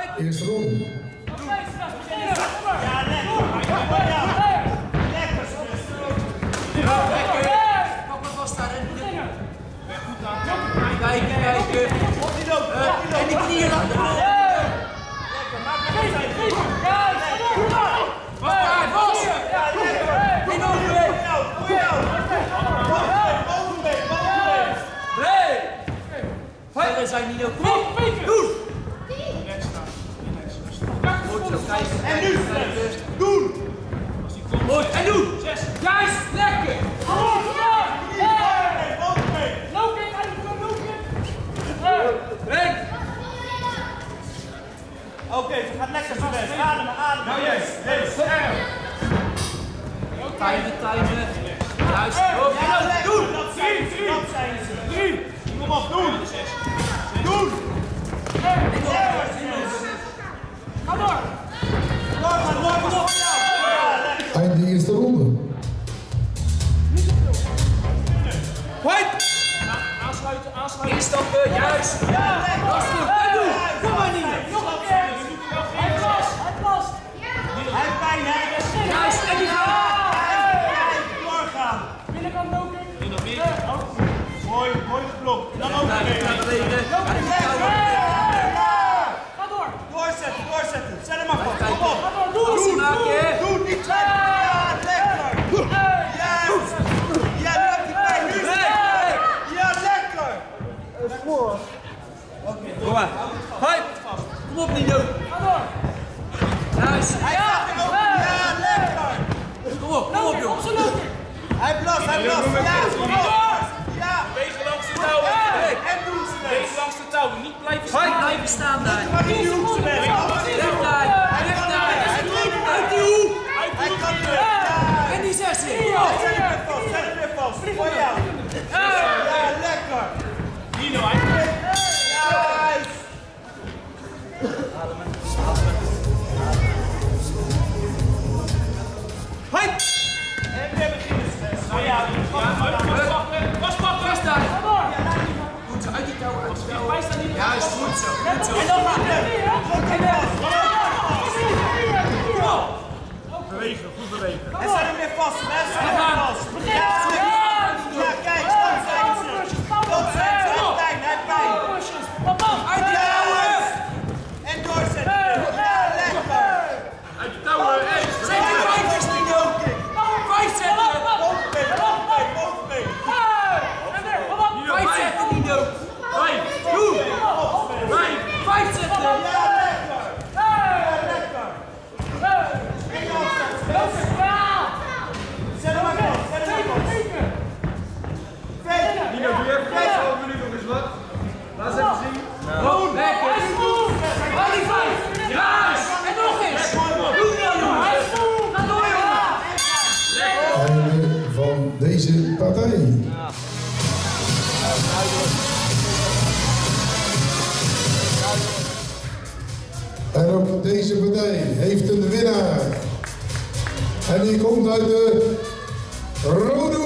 Eerste ronde. Ja, lekker. Lekker. Pak maar vast daar en kijken. En die knieën laten rollen. Lekker, maak maar geen. Wacht daar, vast! In overbeen! Verder zijn niet ook. Kom op! Doen! En nu! Doen! Goed, en doen! Juist, lekker! Oké, ze gaat lekker zo best. Ademen. Nou, juist. Timen. Juist. Ja, lekker. Doen! Dat zijn ze. 3. Kom op, doen! Doen! Ga door! Door! Eind de eerste ronde. Aansluiten. Instappen, juist. Ja, lekker! Dat is goed. En doen! Kom maar niet. Hij plast! Hij heeft pijn, hè? Juist, en die gaat. Doorgaan! Binnenkant lopen. Mooi geblokt. Dan ook Naar beneden. Ga door. Doorzetten. Zet hem maar vast. Kom op. Doe niet zijn. Ja, lekker. Juist. Ja, nu heb je pijn. Nu is het lekker. Ja, lekker. Dat is voor. Kom maar. Hoi. Kom op, Nino. Ga door. Juist. Ja, lekker. Kom op, jongens. Hij blast. Ja, kom op. Ja. Wees langs de touw. En doen ze het. Wees langs de touw. Niet blijven staan. Hoi, blijven staan daar. Maar die hoek ze weg. Recht daar. Uit die hoek. Hij kan het weg. En die 6 in. Zet hem weer vast. Voor jou. Ja, lekker. Nino, hij Juist. Hoi. En we beginnen stress. vastpakken. Vast daar. Goed zo, uit die touw. Juist, goed zo. En dan gaan we. Kom op. Bewegen, goed bewegen. En zet hem weer vast. Zet hem weer vast. Ja, kijk, dat zijn ze. Dat zijn ze. Hij heeft pijn. Uit die touwen. En doorzetten. Ja, lekker. Uit de touwen. Zet die 5 is Nino. 5 zetten. Bovenbeen. 5 zetten, Nino. 5. Doe. 5. 5 zetten. Ja, lekker. Ja, lekker. En dan zet hem maar vast. Zet hem maar vast. Nino, doe je even 5 minuten nog eens wat. Laat eens even zien. Goed, lekker. Al die 5. Juist. En nog eens. Doe nou, jongens. Ga door, jongen. Einde van deze partij. En ook deze partij heeft een winnaar. En die komt uit de rode